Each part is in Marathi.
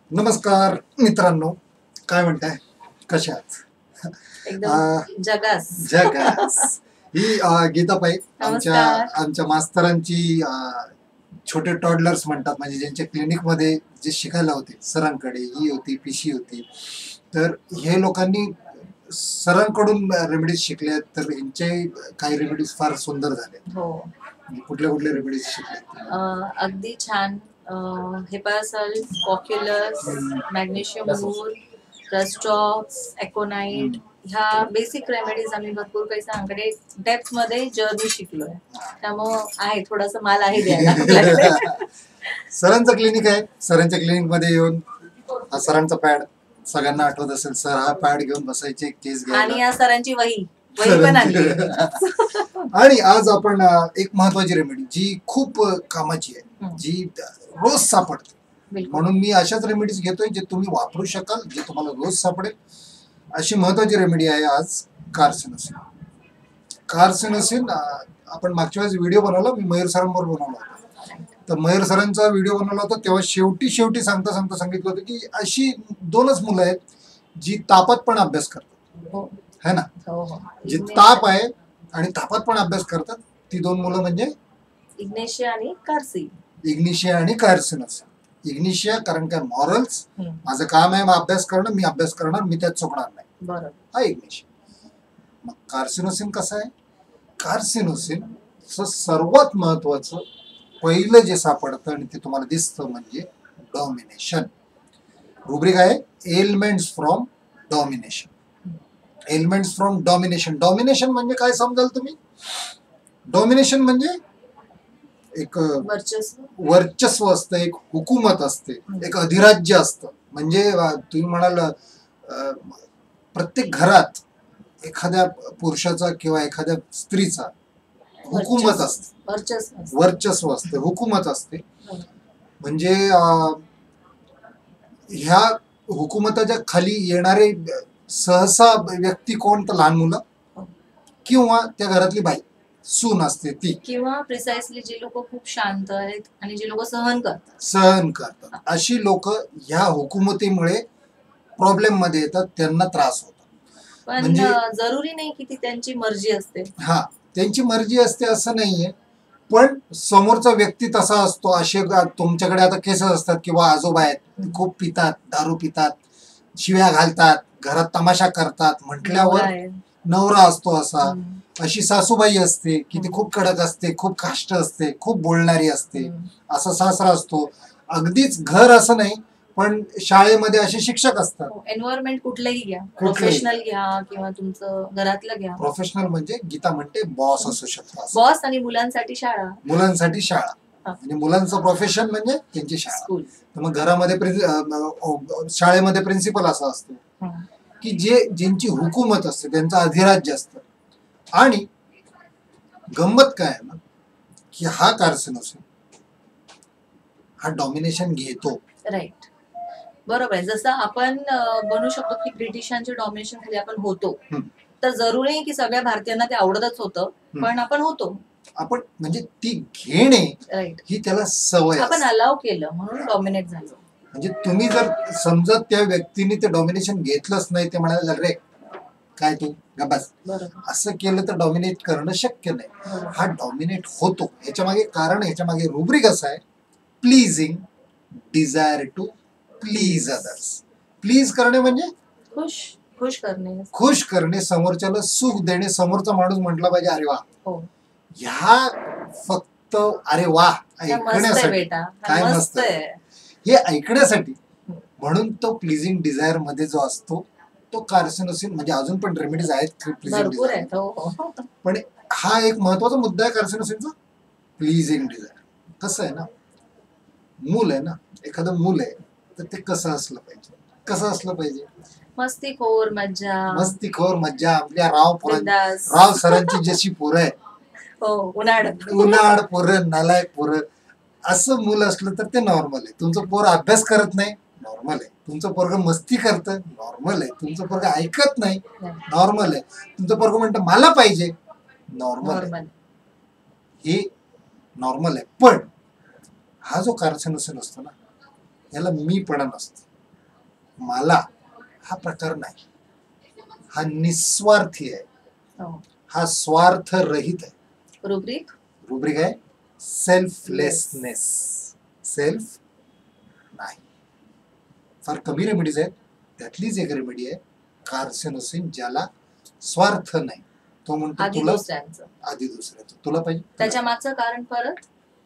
नमस्कार मित्रांनो, काय म्हणताय, कशा आहात? एकदम जगास जगास ही गीताबाई आमच्या नमस्कार. आमच्या मास्तरांची छोटे टॉडलर्स म्हणतात, म्हणजे ज्यांच्या क्लिनिकमध्ये जे शिकायला होते सरांकडे, ही होती, पिशी होती. तर हे लोकांनी सरांकडून रेमेडीज शिकल्या, तर यांचे काही रेमेडीज फार सुंदर झाले. हो कुठल्या कुठल्या रेमेडीज शिकल्या? अगदी छान. हेपासल cocculus, magnesium mur, rhus tox, aconite ह्या बेसिक रेमेडीज आम्ही भरपूर काही सांगडे डेप्थ मध्ये जर्नी शिकलोय. त्यामुळं आहे थोडासा माल आहे द्यायला आपल्याकडे. सरांचं क्लिनिक आहे, सरांच्या क्लिनिक मध्ये येऊन हा सरांचा पॅड, सगळ्यांना आठवत असेल, सर हा पॅड घेऊन बसायचे केस आणि घ्यायला. या सरांची वही वही पण आणली. आणि आज आपण एक महत्वाची रेमेडी जी खूप कामाची आहे, जी रोज सापडते, बिलकुल. म्हणून मी अशाच रेमेडीज घेतोय जे तुम्ही वापरू शकाल, जे तुम्हाला रोज सापडेल. अशी महत्वाची रेमेडी आहे आज कार्सिनोसिन. कार्सिनोसिन आपण मागच्या वेळेस व्हिडिओ बनवला, मी मयूर सरांवर बनवला होता. तर मयूर सरांचा व्हिडिओ बनवला होता तेव्हा शेवटी सांगता सांगितलं होतं की अशी दोनच मुलं आहेत जी तापात पण अभ्यास करतात, हो है ना? हो हो. जी ताप आहे आणि तापात पण अभ्यास करतात, ती दोन मुलं म्हणजे इग्नेशिया आणि कार्सी. इग्निशिया आणि कार्सिनोसिन. इग्निशिया कारण काय, मॉरल्स, माझं काम आहे मग अभ्यास करणं, मी अभ्यास करणार, मी त्यात चुकणार नाही, बरोबर. हा इग्निशिया. मग कार्सिनोसिन कसं आहे? कार्सिनोसिन सर्वात महत्वाचं पहिलं जे सापडतं आणि ते तुम्हाला दिसतं म्हणजे डॉमिनेशन. रुब्रिक आहे elements from domination. Elements from domination. Domination म्हणजे काय समजाल तुम्ही? डॉमिनेशन म्हणजे एक वर्चस्व असतं, एक हुकूमत असते, एक अधिराज्य असतं. म्हणजे तुम्ही म्हणाल प्रत्येक घरात एखाद्या पुरुषाचा किंवा एखाद्या स्त्रीचा हुकूमत असते, वर्चस्व असते, हुकूमत असते. म्हणजे ह्या हुकूमताच्या खाली येणारे सहसा व्यक्ती कोण? तर लहान मुलं किंवा त्या घरातली बाई, सून असते ती, किंवा प्रिसाइसली जे लोक खूप शांत आहेत आणि जे लोक सहन करतात अशी लोक ह्या हुकूमतीमुळे प्रॉब्लेम मध्ये येतात, त्यांना त्रास होतो. पण म्हणजे जरुरी नाही की ती त्यांची मर्जी असते. हा, त्यांची मर्जी असते असं नाहीये, पण समोरचा व्यक्ती तसा असतो. असे तुमच्याकडे आता केसेस असतात किंवा आजोबा आहेत, खूप पितात, दारू पितात, शिव्या घालतात, घरात तमाशा करतात, म्हटल्यावर नवरा असतो असा. अशी सासूबाई असते की ती खूप कडक असते, खूप काष्ट असते, खूप बोलणारी असते. असा सासरा असतो. अगदीच घर असं नाही, पण शाळेमध्ये असे शिक्षक असतात. एन्व्हायरमेंट कुठलंही घ्या, प्रोफेशनल घ्या किंवा तुमचं घरातलं घ्या. प्रोफेशनल म्हणजे गीता म्हणते बॉस असू शकतो, बॉस, आणि मुलांसाठी शाळा, मुलांसाठी शाळा, आणि मुलांचं प्रोफेशन म्हणजे त्यांची शाळा. तर मग घरामध्ये शाळेमध्ये प्रिन्सिपल असा असतो की ज्यांची हुकूमत असते, त्यांचं अधिराज्य असतं. आणि गंमत काय आहे ना, की हा कार्सिनोसिन हा डॉमिनेशन घेतो. राईट, बरोबर आहे. जसं आपण बनू शकतो की ब्रिटिशांच्या डॉमिनेशन खाली आपण होतो, तर जरुरी नाही की सगळ्या भारतीयांना ते आवडतच होतं, पण आपण होतो. आपण म्हणजे ती घेणे, राईट, ही त्याला सवय, आपण अलाव केलं म्हणून डॉमिनेट झालो. म्हणजे तुम्ही जर समजा त्या व्यक्तीने ते डॉमिनेशन घेतलंच नाही, ते म्हणाले रे काय तू गबास, असं केलं तर डॉमिनेट करणं शक्य नाही. हा डॉमिनेट होतो. ह्याच्या मागे कारण, ह्याच्या मागे रुब्रिक असं आहे, pleasing, desire to please others. Please करणे म्हणजे खुश करणे, समोरच्याला सुख देणे. समोरचा माणूस म्हटला पाहिजे अरे वा, ह्या फक्त अरे वा ऐकण्यासाठी, काय मस्त आहे हे ऐकण्यासाठी. म्हणून तो प्लीजिंग डिझायर मध्ये जो असतो तो कार्सिनोसिन, म्हणजे अजून पण रेमेडीज आहेत प्लीजिंग डिझायर, पण हा एक महत्वाचा मुद्दा आहे कार्सिनोसिनचा, प्लीजिंग डिझायर. कसं आहे ना, मूल आहे ना, एखादं मूल आहे तर ते कसं असलं पाहिजे, कसं असलं पाहिजे? मस्तीखोर मज्जा. आपल्या राव सरांची जशी पोरं आहे, उन्हाळ पोरं, नालायक पोरं, असं मूल असलं तर ते नॉर्मल आहे. तुमचं पोर अभ्यास करत नाही, नॉर्मल आहे. तुमचं पोरग मस्ती करतं, नॉर्मल आहे. तुमचं पोरग ऐकत नाही, नॉर्मल आहे. तुमचं पोरग म्हणतं मला पाहिजे, नॉर्मल आहे. हे नॉर्मल आहे. पण हा जो कार्सिनोसिन असतो ना, याला मीपणा नसतो. मला हा प्रकार नाही. हा निस्वार्थी आहे, हो. हा स्वार्थ रहित आहे. रुब्रिक रुब्रिक आहे सेल्फलेसनेस. सेल्फ नाही. फार कमी रेमेडीज आहेत, त्यातलीच एक रेमेडी आहे कार्सिनोसिन, ज्याला स्वार्थ नाही. तो म्हणतो आधी तुला दुसऱ्यांचं. आधी दुसऱ्याचं तुला पाहिजे. त्याच्या मागचं कारण परत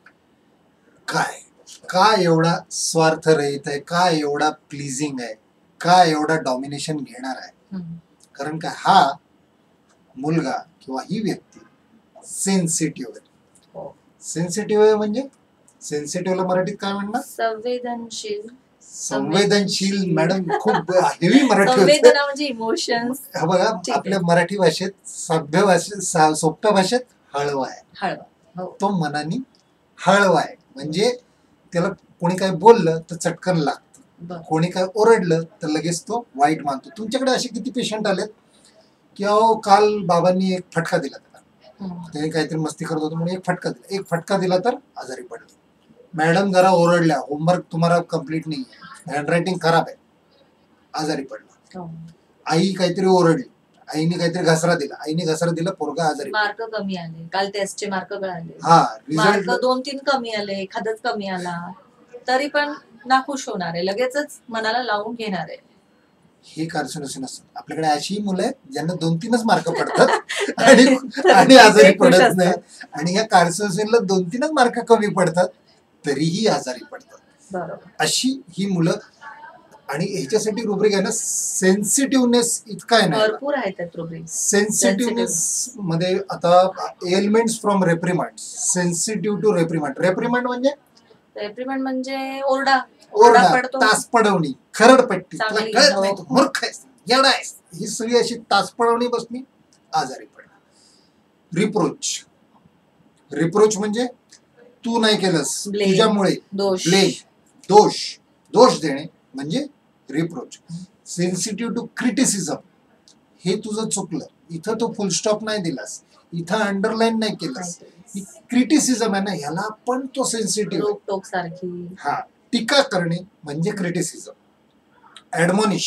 काय का एवढा स्वार्थ रहित आहे, का एवढा प्लीजिंग आहे, का एवढा डॉमिनेशन घेणार आहे? हम्म. कारण का हा मुलगा किंवा ही व्यक्ती सेन्सिटिव्ह आहे. हो. सेन्सिटिव्ह आहे म्हणजे सेन्सिटिव्हला मराठीत काय म्हणणार? संवेदनशील. संवेदनशील. मॅडम खूप हेवी मराठी होते. संवेदना म्हणजे इमोशन्स. हा बघा, ठीक आहे. आपल्या मराठी भाषेत सभ्य भाषेत सोप्या भाषेत हळवा आहे. हळवा. हो. तो मनाने हळवा आहे, म्हणजे त्याला कोणी काय बोललं तर चटकन लागतं, बरं. कोणी काय ओरडलं तर लगेच तो वाईट मानतो. तुमच्याकडे असे किती पेशंट आलेत की अहो काल बाबांनी एक फटका दिला त्याला, हम्म. त्याने काहीतरी मस्ती करत होतो म्हणून एक फटका दिला तर आजारी पडले. मॅडम जरा ओरडल्या, होमवर्क तुम्हाला कम्प्लीट नाही आहे, हँडरायटिंग खराब आहे, आजारी पडला. हो. आई काहीतरी ओरडली, आईने काहीतरी घसरा दिला, आईने घसरा दिला, पोरगा आजारी पडला. मार्क कमी आले, काल टेस्टचे मार्क कळाले, हा मार्क रिझल्ट 2-3 कमी आले, एखादच कमी आला तरी पण नाखुश होणार आहे, लगेचच मनाला लावून घेणार आहे. हे कार्सिनोसिन असतात. आपल्याकडे अशी मुलं आहेत ज्यांना 2-3च मार्क पडतात आणि आजारी पडत नाही, आणि ह्या कार्सिनोसिनला 2-3च मार्क कमी पडतात तरीही आजारी पडतात. बरोबर. अशी ही मुलं. आणि ह्याच्यासाठी रुब्रिक आहे ना, सेन्सिटिव्हनेस इतका आहे ना, भरपूर आहेत त्यात रुब्रिक. सेन्सिटिव्हनेस मध्ये आता elements from reprimand, sensitive to reprimand. Reprimand म्हणजे रेप्रिमेंट म्हणजे ओरडा ओरडा, पडतो. तास पडवणी, खरडपट्टी, तुला चांगली, कळत हो. नाही, तू मूर्ख आहेस, येडा आहेस, ही सगळी अशी तास पडवणी बसणी, आजारी पडणं. रिप्रोच. रिप्रोच म्हणजे तू नाही केलंस, Blame. तुझ्यामुळे. दोष. ब्लेम, दोष देणे म्हणजे रिप्रोच. सेन्सिटिव्ह टू क्रिटिसिझम, हे तुझं चुकलं, इथं तू फुल स्टॉप नाही दिलास, इथं अंडरलाईन नाही केलंस, क्रिटिसिझम आहे ना, ह्याला पण तो सेन्सिटिव्ह. रोकटोक सारखी. हा, टीका करणे म्हणजे criticism. Admonish,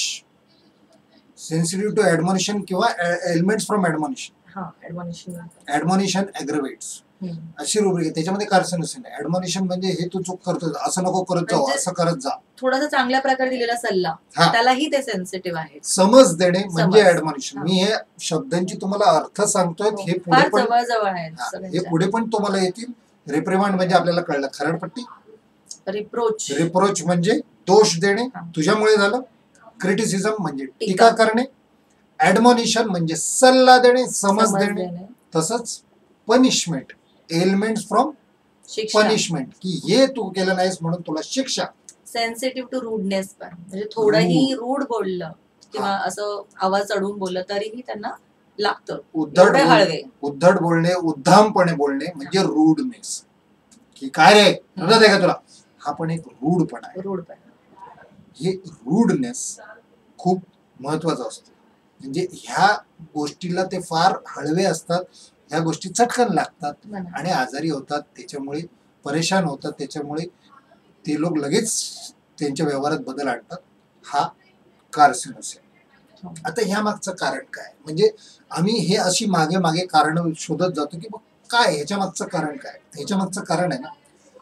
sensitive to admonition किंवा एलिमेंट्स फ्रॉम ऍडमॉनिशन. हा, ऍडमॉनिशन. ऍडमॉनिशन ऍग्रवेट्स, अशी रुब्रिक आहे. त्याच्यामध्ये कार्सिनोसिन. ऍडमॉनिशन म्हणजे हे तू चूक करतोय, असं नको करत जाऊ, म्हणजे असं करत जा. थोडासा चांगल्या प्रकारे दिलेला सल्ला, हा. त्यालाही ते सेन्सिटिव्ह आहे. समज देणे म्हणजे समज. ऍडमॉनिशन. हा. मी हे शब्दांची तुम्हाला अर्थ सांगतोय, हे पुढे फार पण जवळ जवळ आहेत हे सगळ्यांच्या. पुढे पण तुम्हाला येतील. रिप्रिमांड म्हणजे आपल्याला कळलं, खरडपट्टी. रिप्रोच. रिप्रोच म्हणजे दोष देणे, हा. तुझ्यामुळे झालं. क्रिटिसिझम म्हणजे टीका. टीका करणे. ऍडमॉनिशन म्हणजे सल्ला देणे, समज समज देणे. देणे. तसंच पनिशमेंट, एलिमेंट्स फ्रॉम शिक्षा. पनिशमेंट, की हे तू केलं नाहीस म्हणून तुला शिक्षा. सेन्सिटिव्ह टू रूडनेस पण, म्हणजे थोडंही रूड बोललं किंवा असं आवाज चढवून बोललं तरीही त्यांना लागतं. उद्धट हळवे. उद्धट बोलणे, उद्दामपणे बोलणे म्हणजे रूडनेस, की काय रे समजत आहे का तुला, हा पण एक रूडपणा आहे. रूड पण. हे रूडनेस खूप महत्वाचा असतो. म्हणजे ह्या गोष्टीला ते फार हळवे असतात, ह्या गोष्टी चटकन लागतात म्हणा. आणि आजारी होतात, त्याच्यामुळे परेशान होतात, त्याच्यामुळे ते लोक लगेच त्यांच्या व्यवहारात बदल आणतात. हा कार्सिनोसिन. हो. आता ह्या मागचं कारण काय, म्हणजे आम्ही हे अशी मागे मागे कारण शोधत जातो की मग काय ह्याच्या मागचं कारण काय. ह्याच्या मागचं कारण आहे ना,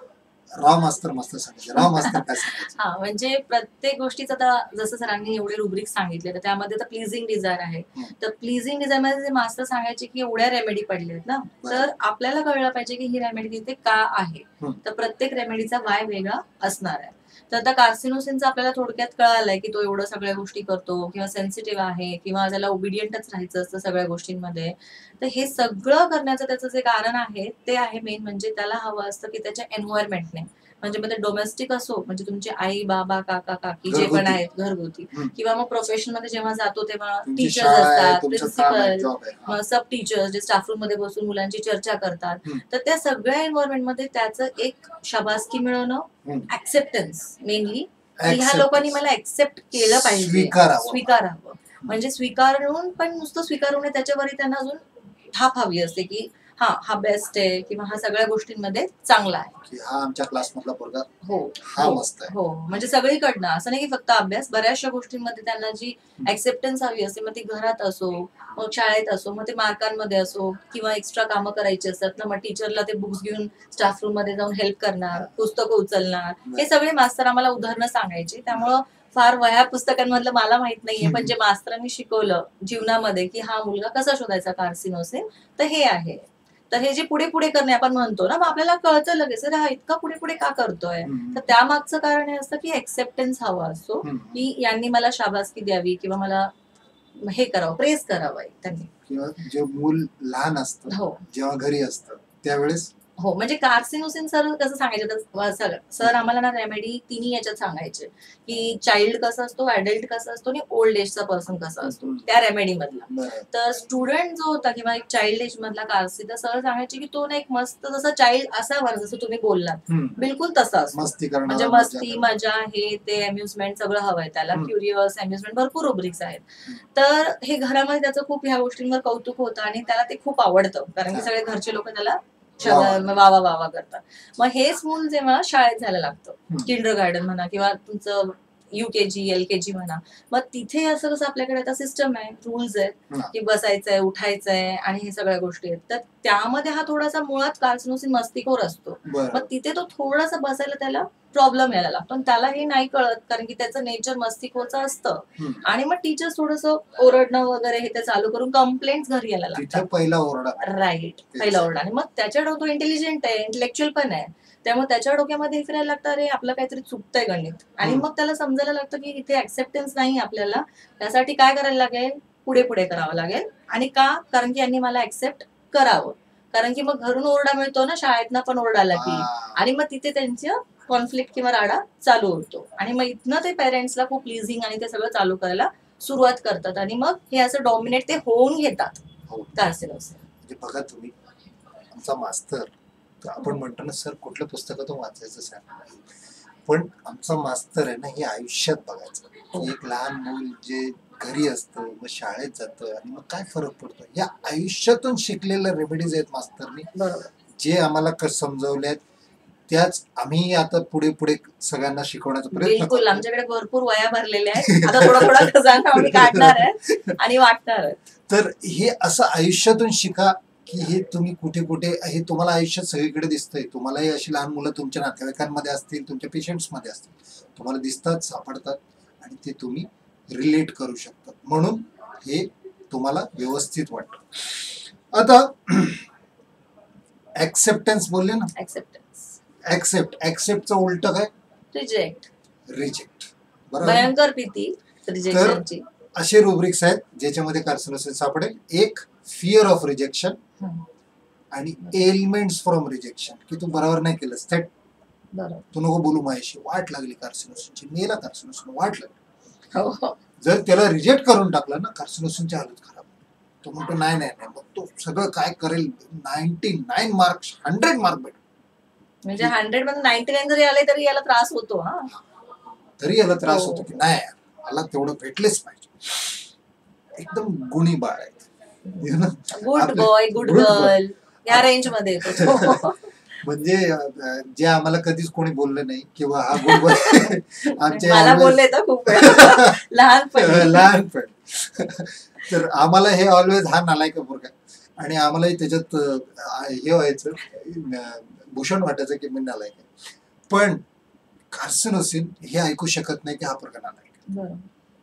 राव मास्तर मस्त सांगायचे. राव मास्तर काय सांगायचे, हा, म्हणजे प्रत्येक गोष्टीचं आता जसं सरांनी एवढे रुब्रिक सांगितले, तर त्यामध्ये तर प्लीजिंग डिझायर आहे. तर प्लीजिंग डिझायर मध्ये जे मास्टर सांगायचे की एवढ्या रेमेडी पडल्या आहेत ना, तर आपल्याला कळलं पाहिजे की ही रेमेडी तिथे का आहे. तर प्रत्येक रेमेडीचा वाय वेगळा असणार आहे. तर आता कार्सिनोसिनचं आपल्याला थोडक्यात कळालंय की तो एवढं सगळ्या गोष्टी करतो किंवा सेन्सिटिव्ह आहे किंवा त्याला ओबिडियंटच राहायचं असतं सगळ्या गोष्टींमध्ये. तर हे सगळं करण्याचं त्याचं जे कारण आहे ते आहे मेन, म्हणजे त्याला हवं असतं की त्याच्या एन्व्हायरमेंटने, म्हणजे मग ते डोमेस्टिक असो, म्हणजे तुमचे आई बाबा काका काकी जे पण आहेत घरगुती, किंवा मग प्रोफेशन मध्ये जेव्हा जातो तेव्हा टीचर्स असतात, प्रिन्सिपल, सब टीचर्स जे स्टाफ रूम मध्ये बसून मुलांची चर्चा करतात. तर त्या सगळ्या एन्व्हायरमेंट मध्ये त्याचं एक शाबासकी मिळवणं, ऍक्सेप्टन्स मेनली, ह्या लोकांनी मला ऍक्सेप्ट केलं पाहिजे, स्वीकारावं. म्हणजे स्वीकारून पण नुसतं स्वीकारून त्याच्यावरही त्यांना अजून थाप हवी असते की हा बेस्ट आहे किंवा हा सगळ्या गोष्टींमध्ये चांगला आहे. की हा आमच्या क्लासमधला पोरगा हो हा हो मस्त आहे. हो, म्हणजे सगळीकडनं असं नाही की फक्त अभ्यास, बऱ्याचशा गोष्टींमध्ये त्यांना जी ऍक्सेप्टन्स हवी असते, मग ती घरात असो, मग शाळेत असो, मग ते मार्कांमध्ये असो किंवा एक्स्ट्रा कामं करायची असतात ना, मग टीचरला ते बुक्स घेऊन स्टाफ रूम मध्ये जाऊन हेल्प करणार, पुस्तकं उचलणार, हे सगळे मास्तर आम्हाला उदाहरणं सांगायचे. त्यामुळं फार वह्या पुस्तकांमधलं मला माहित नाहीये, पण जे मास्तरांनी शिकवलं जीवनामध्ये की हा मुलगा कसा शोधायचा कार्सिनोसिन, तर हे आहे. तर हे जे पुढे पुढे करणे आपण म्हणतो ना, मग आपल्याला कळतं लगेच, अरे हा इतका पुढे पुढे का करतोय. तर त्यामागचं कारण हे असतं की एक्सेप्टन्स हवा असतो, की यांनी मला शाबासकी द्यावी किंवा मला हे करावं, प्रेस करावं त्यांनी. किंवा जे मूल लहान असतं हो जेव्हा घरी असतं त्यावेळेस हो, म्हणजे कार्सिनोसिन सर कसं सांगायचं, सर आम्हाला ना रेमेडी तिन्ही याच्यात सांगायचे, की चाइल्ड कसं असतो, ऍडल्ट कसं असतो आणि ओल्ड एजचा पर्सन कसा असतो त्या रेमेडी मधला. बरं. तर स्टुडंट जो होता किंवा एक चाइल्ड एज मधला कार्सी, तर सर सांगायचे की तो ना एक मस्त जसा चाइल्ड असावा, जसं तुम्ही बोललात बिलकुल तसा असतो. मस्ती म्हणजे करणारा, मस्ती मजा हे ते अम्युजमेंट सगळं हवंय त्याला, क्युरियस अम्युजमेंट भरपूर रुब्रिक्स आहेत. तर हे घरामध्ये त्याचं खूप ह्या गोष्टींवर कौतुक होतं आणि त्याला ते खूप आवडतं, कारण की सगळे घरचे लोक त्याला वावा वावा करतात. मग हेच मूल जेव्हा शाळेत जायला लागतं, किंडर गार्डन म्हणा किंवा तुमचं UKG LKG म्हणा, मग तिथे असं कसं आपल्याकडे आता सिस्टम आहे, रूल्स आहेत की बसायचंय, उठायचंय आणि हे सगळ्या गोष्टी आहेत. तर त्यामध्ये हा थोडासा मुळात कार्सिनोसिन मस्तीखोर असतो. मग तिथे तो थोडासा बसायला त्याला प्रॉब्लेम यायला लागतो आणि त्याला हे नाही कळत, कारण की त्याचं नेचर मस्तीखोरचं असतं. आणि मग टीचर्स थोडस ओरडणं वगैरे हे ते चालू करून कंप्लेंट्स घरी यायला लागतात. पहिला ओरडा, राईट, पहिला ओरडा. आणि मग त्याच्या तो इंटेलिजंट आहे, इंटेलेक्च्युअल पण आहे, त्यामुळे त्याच्या डोक्यामध्ये हे फिरायला लागतं, अरे आपलं काहीतरी चुकतंय गणित. आणि मग त्याला समजायला लागतं की इथे ऍक्सेप्टन्स नाही आपल्याला, त्यासाठी काय करायला लागेल, पुढे पुढे करावं लागेल. आणि का, कारण की यांनी मला ऍक्सेप्ट करावं, कारण की मग घरून ओरडा मिळतो ना, शाळेतनं पण ओरडा आला की, आणि मग तिथे त्यांचं कॉन्फ्लिक्ट किंवा राडा चालू होतो. आणि मग इथनं ते पेरेंट्सला खूप प्लीजिंग आणि ते सगळं चालू करायला सुरुवात करतात आणि मग हे असं डॉमिनेट ते होऊन घेतात कार्सिनोसिन. म्हणजे बघा तुम्ही, आमचा मास्तर, आपण म्हणतो ना सर कुठलं पुस्तकातून वाचायचं सर, पण आमचा मास्तर आहे ना, हे आयुष्यात बघायचं की एक लहान मूल जे घरी असतं मग शाळेत जातं आणि मग काय फरक पडतो, या आयुष्यातून शिकलेल्या रेमेडीज आहेत मास्तरनी, जे आम्हाला समजवल्यात त्याच आम्ही आता पुढे पुढे सगळ्यांना शिकवण्याचा प्रयत्न करतो. बिलकुल, आमच्याकडे भरपूर वया भरलेल्या आहेत, आता थोडा थोडा खजाना आम्ही काढणार आहे आणि वाटणार आहे. तर हे असं आयुष्यातून शिका की हे तुम्ही कुठे कुठे, हे तुम्हाला आयुष्यात सगळीकडे दिसतंय. तुम्हालाही अशी लहान मुलं तुमच्या नातेवाईकांमध्ये असतील, तुमच्या पेशंट्समध्ये असतील, तुम्हाला दिसतात, सापडतात आणि ते तुम्ही रिलेट करू शकतात, म्हणून हे तुम्हाला व्यवस्थित वाटतं. आता ऍक्सेप्टन्स बोलले ना, ऍक्सेप्टचं उलट काय, रिजेक्ट. बरोबर, भयंकर भीती रिजेक्शनची. असे रुब्रिक्स आहेत ज्याच्यामध्ये कार्सिनोसिन सापडेल. एक फिअर ऑफ रिजेक्शन आणि एलिमेंट्स फ्रॉम रिजेक्शन, की तू बरोबर नाही केलंस, थेट तू नको बोलू माझ्याशी, वाट लागली कार्सिनोसिनची, मेला कार्सिनोसिन, वाट लागली. जर त्याला रिजेक्ट करून टाकलं ना, कार्सिनोसिनची हालत खराब. तो म्हणतो नाही नाही नाही, मग तो सगळं काय करेल, 99 मार्क्स 100 मार्क भेट, म्हणजे 100 मध्ये 99 जरी आले तरी याला त्रास होतो. तरी याला त्रास होतो की नाही मला तेवढं भेटलेच पाहिजे. एकदम गुणी बाळ आहे, गुड बॉय गुड गर्ल या रेंज मध्ये येतो. म्हणजे जे आम्हाला कधीच कोणी बोललं नाही किंवा हा गुड बॉय मला बोलले तर खूप लहानपण. तर आम्हाला हे ऑलवेज हा नालायक पोरगा, आणि आम्हालाही त्याच्यात हे व्हायचं, भूषण वाटायचं की मी नालायक आहे. पण कार्सिनोसिन हे ऐकू शकत नाही की हा पोरगा नालायक.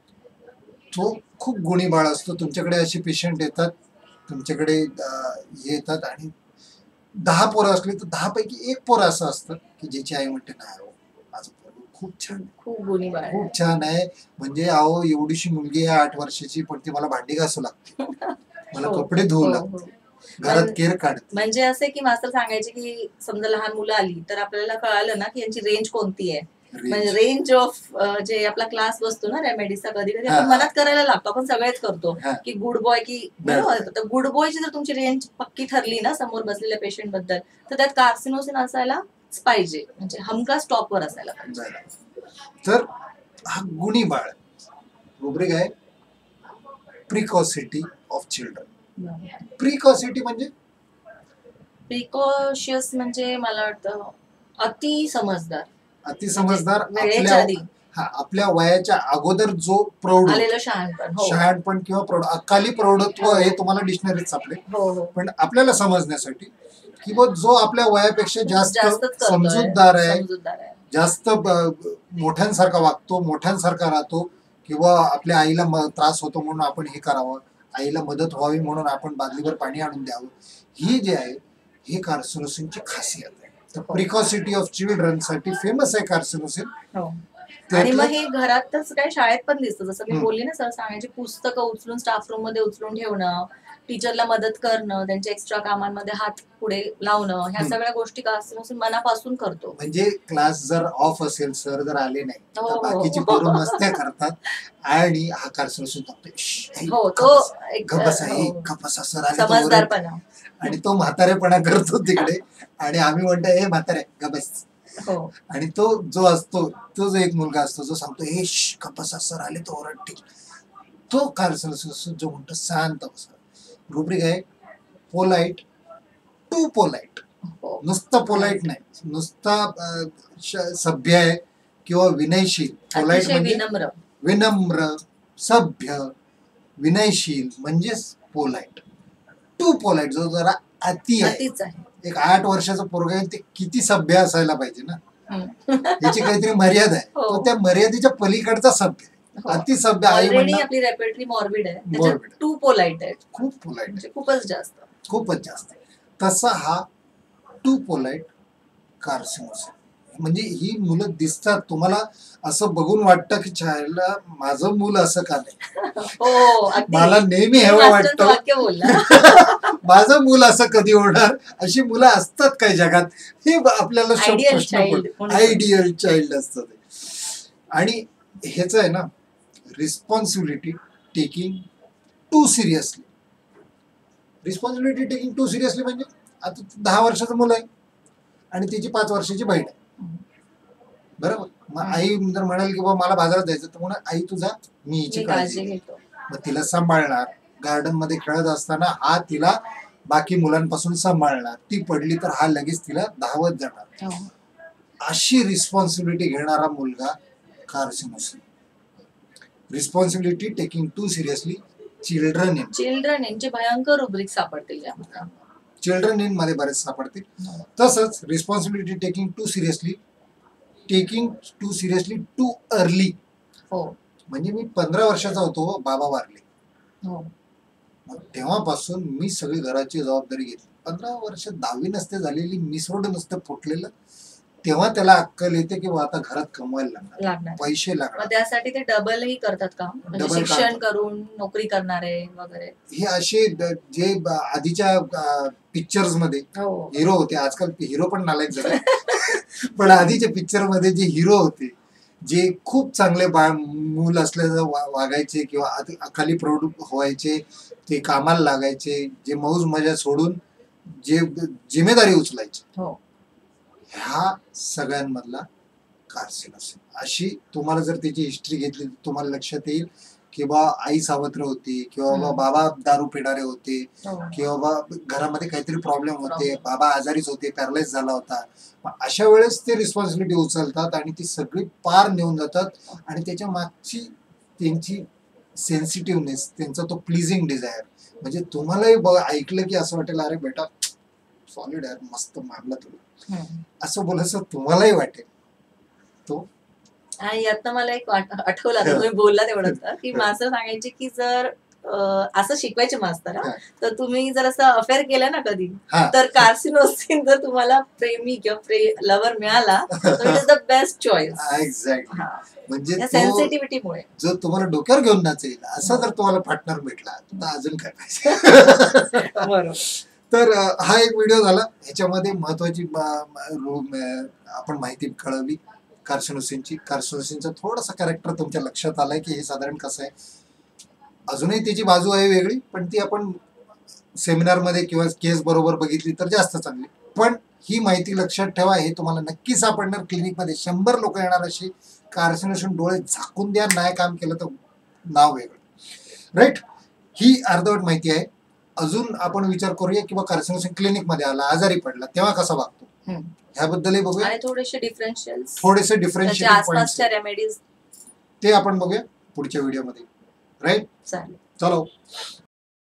तो खूप गुणी बाळ असतो. तुमच्याकडे असे पेशंट येतात, तुमच्याकडे येतात आणि 10 पोरं असली तर 10 पैकी 1 पोरं असं असतं की ज्याची आई म्हणते नाही माझं पोरं खूप छान, खूप गुणी बाळ, खूप छान आहे. म्हणजे अहो एवढीशी मुलगी आहे 8 वर्षाची, पण ती मला भांडी घासू लागते, मला कपडे धुवू लागते, घरात केर काढते. म्हणजे असे की मास्तर सांगायचे की समजा लहान मुलं आली तर आपल्याला कळालं ना की यांची रेंज कोणती आहे. म्हणजे रेंज ऑफ जे आपला क्लास बसतो ना रेमेडीचा, कधी कधी आपण मनात करायला लागतो, आपण सगळेच करतो की गुड बॉय की तर गुड बॉयची जर तुमची रेंज पक्की ठरली ना समोर बसलेल्या पेशंट बद्दल, तर त्यात कार्सिनोसिन असायलाच पाहिजे, म्हणजे हमखास टॉपवर असायला पाहिजे. तर हा गुणी बाळ रुब्रिक आहे प्रिकॉसिटी ऑफ चिल्ड्रन. प्रिकॉसिटी म्हणजे प्रिकॉशियस म्हणजे मला वाटतं अति समजदार, अति समजदार, वेळेच्या आपल्या आधी आपल्या वयाच्या अगोदर जो प्रौढ आलेलं शहाणपण. हो शहाणपण किंवा प्रौढ अकाली प्रौढत्व हे तुम्हाला डिक्शनरीत सापडेल. हो हो पण आपल्याला समजण्यासाठी की जो आपल्या वयापेक्षा जास्त जास्तच करतोय, समजूतदार आहे, समजूतदार आहे. जास्त मोठ्यांसारखा वागतो, मोठ्यांसारखा राहतो, किंवा आपल्या आईला त्रास होतो म्हणून आपण हे करावं, आईला मदत व्हावी म्हणून आपण बादलीवर पाणी आणून द्यावं, ही जे आहे हे कार्सिनोसिनची खासियत आहे. तर प्रिकॉसिटी ऑफ चिल्ड्रन साठी फेमस आहे कार्सिनोसिन. हो आणि मग हे घरातच काय शाळेत पण दिसतं, जसं मी बोलली ना सर, सांगायची पुस्तकं उचलून स्टाफ रूम मध्ये उचलून ठेवणं, टीचरला मदत करणं, त्यांच्या एक्स्ट्रा कामांमध्ये हात पुढे लावणं, ह्या सगळ्या गोष्टी कार्सिनोसिन मनापासून करतो. म्हणजे क्लास जर ऑफ असेल, सर जर आले नाही, हो, तर हो. बाकीची पोरं मस्त्या करतात आणि हा कार्सिनोसिन हो तो एक सर आले तो ओरडतो. समजदारपणा. आणि तो म्हातारेपणा करतो तिकडे, आणि आम्ही म्हणतो हे म्हातारे गबस. हो आणि तो जो असतो, तो जो एक मुलगा असतो जो सांगतो हे कपसा सर आले तो ओरडतील, तो कार्सिनोसिन जो म्हणतो शांत बसा. रुब्रिक आहे पोलाइट टू पोलाइट. हो नुसतं पोलाइट नाही, नुसता सभ्य आहे किंवा विनयशील. पोलाइट अतिशय म्हणजे विनम्र. विनम्र, सभ्य, विनयशील म्हणजेच पोलाइट. टू पोलाइट जो जरा अति आहे. अतिच आहे. एक 8 वर्षाचं पोरग आहे, ते किती सभ्य असायला पाहिजे ना, याची काहीतरी मर्यादा आहे. हो. तो त्या मर्यादेच्या पलीकडचा सभ्य आहे. हो. अति सभ्य आई ऑलरेडी म्हणणं आपली रेपेटरी मॉर्बिड आहे, Morbid. त्याच्यात टू पोलाइट आहे, खूप पोलाइट, म्हणजे खूपच जास्त. खूपच जास्त. तसा हा टू पोलाइट कार्सिनोसिन. म्हणजे ही मुलं दिसतात तुम्हाला, असं बघून वाटतं की छायला माझं मूल असं का नाही. हो अगदी. मला नेहमी हे मास्टरचं वाटतं वाक्य बोलला. माझं मूल असं कधी होणार. अशी मुलं असतात काही जगात, हे आपल्याला Ideal child. आयडियल चाइल्ड असतं ते. आणि ह्याच आहे ना, responsibility taking too seriously. Responsibility taking too seriously म्हणजे आता 10 वर्षाचं मुलं आहे आणि तिची 5 वर्षाची बहीण आहे, बरोबर. मग आई जर म्हणाल की बाबा मला बाजारात जायचं, तर म्हणा आई तुझा मी हिची मी काळजी काळजी घेईन. घेतो. मग तिला सांभाळणार, गार्डन मध्ये खेळत असताना हा तिला बाकी मुलांपासून सांभाळणार, ती पडली तर हा लगेच तिला धावत जाणार. हो. अशी रिस्पॉन्सिबिलिटी घेणारा मुलगा carcinosin. Responsibility taking too seriously children यांचे भयंकर रुब्रिक सापडतील यामध्ये. चिल्ड्रन इन मध्ये बरेच सापडतील. तसंच responsibility taking too seriously too early. हो म्हणजे मी 15 वर्षाचा होतो, बाबा वारले, हो मग तेव्हापासून मी सगळी घराची जबाबदारी घेतली. 15 वर्ष 10वी नसते झालेली, मिसरोड नसतं फुटलेलं, तेव्हा त्याला अक्कल येते की आता घरात कमवायला लागणार, पैसे मग लागणार. त्यासाठी ते डबलही करतात का, म्हणजे Double शिक्षण काम. करून नोकरी करणारे वगैरे. हे असे जे आधीच्या पिक्चर्स मध्ये हो हिरो होते, आजकाल हिरो पण नालायक झाले, पण आधीच्या पिक्चर मध्ये जे हिरो होते, जे खूप चांगले मूल असल्याचं वागायचे किंवा अकाली प्रौढ व्हायचे, ते कामाला लागायचे, जे मौज मजा सोडून जे जिम्मेदारी उचलायचे, हो ह्या सगळ्यांमधला कार्सिनोसिन. अशी तुम्हाला जर त्याची हिस्ट्री घेतली तर तुम्हाला लक्षात येईल की बा आई सावत्र होती, किंवा बाबा दारू पिणारे होते, हो. किंवा घरामध्ये काहीतरी प्रॉब्लेम होते, बाबा आजारीच होते, पॅरलाइज झाला होता. अशा वेळेस ते रिस्पॉन्सिबिलिटी उचलतात आणि ती सगळी पार नेऊन जातात. आणि त्याच्या मागची त्यांची सेन्सिटिव्हनेस, त्यांचा तो प्लीजिंग डिझायर, म्हणजे तुम्हालाही ऐकलं की असं वाटेल अरे बेटा सॉलिड आहे, मस्त मारला तुला, असं बोलायचं तुम्हालाही वाटेल. तो आणि यातनं मला एक आठवलं, आता तुम्ही बोलला तेवढं की मास्तर सांगायचे की जर असं शिकवायचे मास्तर, तर तुम्ही जर असं अफेअर केलं ना कधी, तर कार्सिनोसिन जर तुम्हाला प्रेमी किंवा लव्हर मिळाला तर it is the best choice. Exactly. म्हणजे सेन्सिटिव्हिटीमुळे जो तुम्हाला डोक्यावर घेऊन नाचेल असा जर तुम्हाला पार्टनर भेटला तर अजून काय पाहिजे. बरोबर. तर हा एक व्हिडिओ झाला, ह्याच्यामध्ये महत्वाची आपण माहिती कळवली कार्सिनोसिनची. कार्सिनोसिनचा थोडासा कॅरेक्टर तुमच्या लक्षात आलाय की हे साधारण कसं आहे. अजूनही त्याची बाजू आहे वेगळी, पण ती आपण सेमिनारमध्ये किंवा केस बरोबर बघितली तर जास्त चांगली. पण ही माहिती लक्षात ठेवा, हे तुम्हाला नक्की सापडणार क्लिनिकमध्ये. 100 लोक येणार अशी. कार्सिनोसिन डोळे झाकून द्या, नाही काम केलं तर नाव वेगळं, राईट. ही अर्धवट माहिती आहे. अजून आपण विचार करूया किंवा कार्सिनोसिन क्लिनिक मध्ये आला, आजारी पडला, तेव्हा कसा वागतो हम्म. ह्याबद्दलही बघूया. आणि थोडेसे डिफरन्शियल थोडेसे त्याच्या डिफरन्शिएटिंग पॉइंट्स आसपासच्या रेमेडीज ते आपण बघूया पुढच्या व्हिडिओमध्ये. राईट, चालेल. चलो.